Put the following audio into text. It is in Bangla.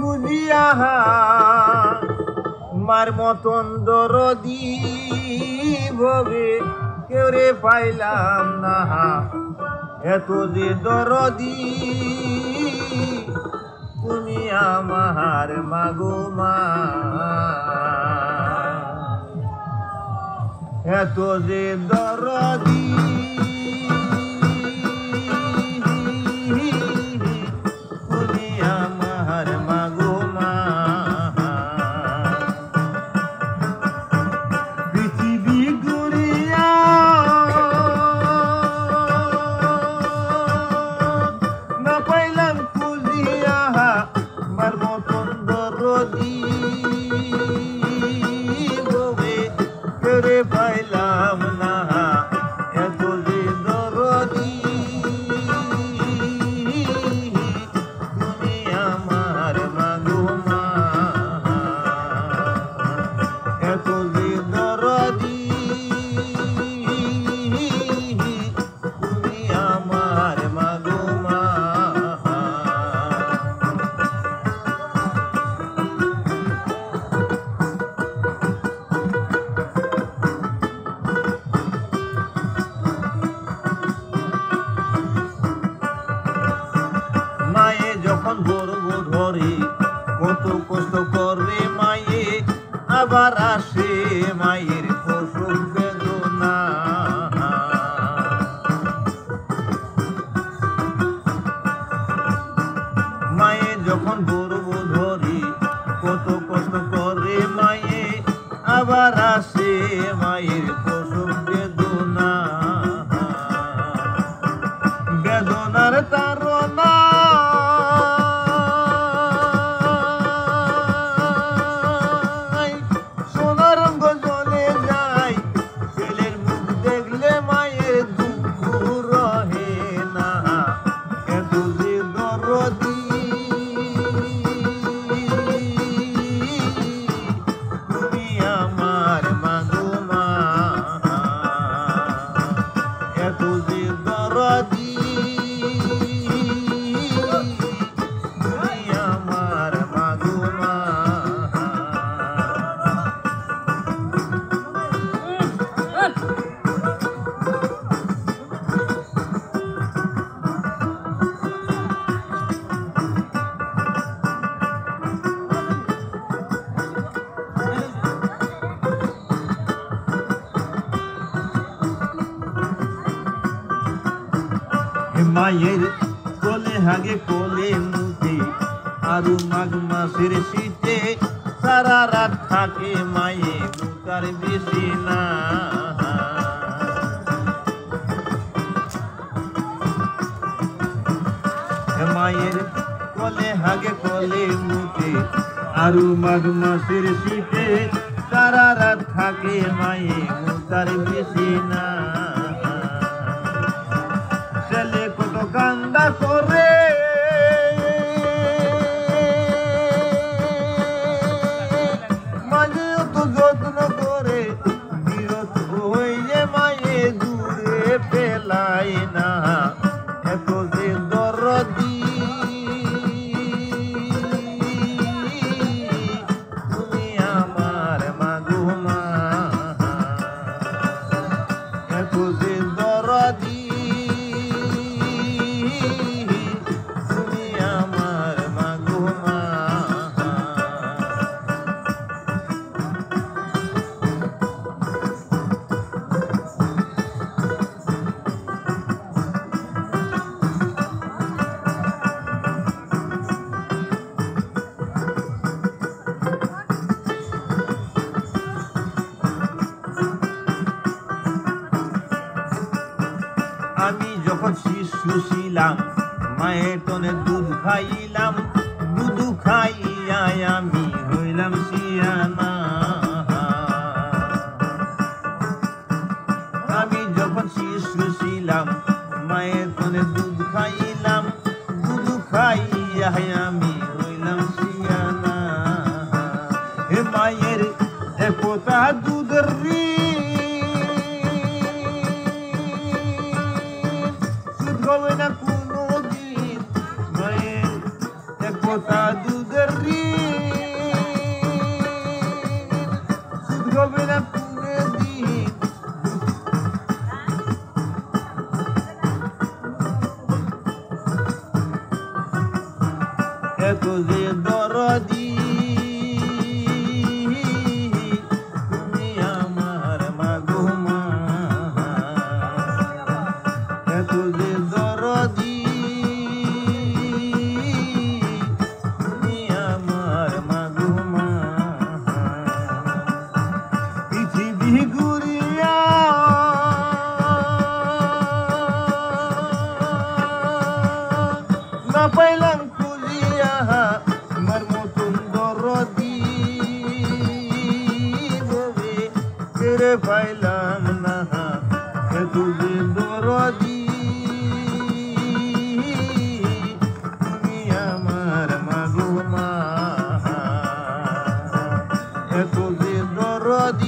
কুলিয়া মার মতন দরদি ভবে কেউ রে পাইলাম না এত যে দরদি তুমি আমার মাগো মা এত যে দরদি তুমি আমার মাগো মা পৃথিবী ঘুরিয়া না পাইলাম খুঁজিয়া আমার মতন দরদি করে পাইলাম না এত যে দরদি তুমি আমার মাগো মা এত যে দরদি তুমি আমার মাগো মা যখন গর্ব ধরে কত কষ্ট করে মায়ে আবার আসে মায়ের প্রসব বেদনা মায়ে যখন গর্ব ধরে কত কষ্ট করে মায়ে আবার আসে মায়ের প্রসব বেদনা বেদনার তারনা মায়ের কোলে হাগে কোলে মুখে আরো মাঘ মাসের শীতে সারা রাত থাকে মায়ে মুখার বেশি না মায়ের কোলে হাগে কোলে মুখে আরো মাঘ মাসের শীতে সারা রাত থাকে মায়ে মুখার বেশি না ছেলে কত কান্দা করে মাঝে তো যত্ন করে বিরত হয়ে মায়ে দূরে পেলাই না এত যে দরদি তুমি আমার মাগো মা এত যে দরদি আমি যখন শিশু ছিলাম মায়ের টনে দুধ খাইলাম দুধ খাইয়া আমি হইলাম সিয়ানা আমি যখন শিশু ছিলাম মায়ের টনে দুধ খাইলাম দুধ খাইয়া আমি হইলাম সিয়ানা হে মায়ের একতা দুধের হবে না কোনোদিন মায়ের একতা দুধের সুদ হবে না পুনে দিন এত যে দরদি তুমি আমার মাগো মা এত যে দরদি তুমি আমার মাগো মা পৃথিবী ঘুরিয়া না পাইলাম আমার মতন দরদি ভবে ফিরে পাইলাম না এত যে দরদি তুমি আমার মাগো মা এত যে দরদি